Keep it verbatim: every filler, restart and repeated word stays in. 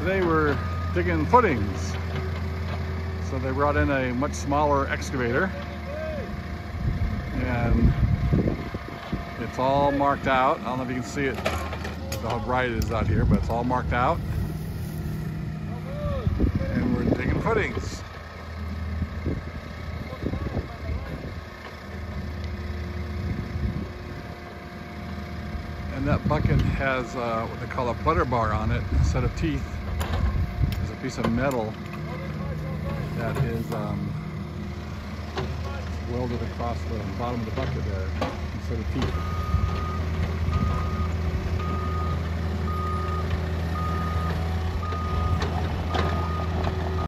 Today we're digging footings. So they brought in a much smaller excavator and it's all marked out. I don't know if you can see it, how bright it is out here, but it's all marked out. And we're digging footings. And that bucket has uh, what they call a putter bar on it, a set of teeth. There's a piece of metal that is um, welded across the bottom of the bucket there, a set of teeth.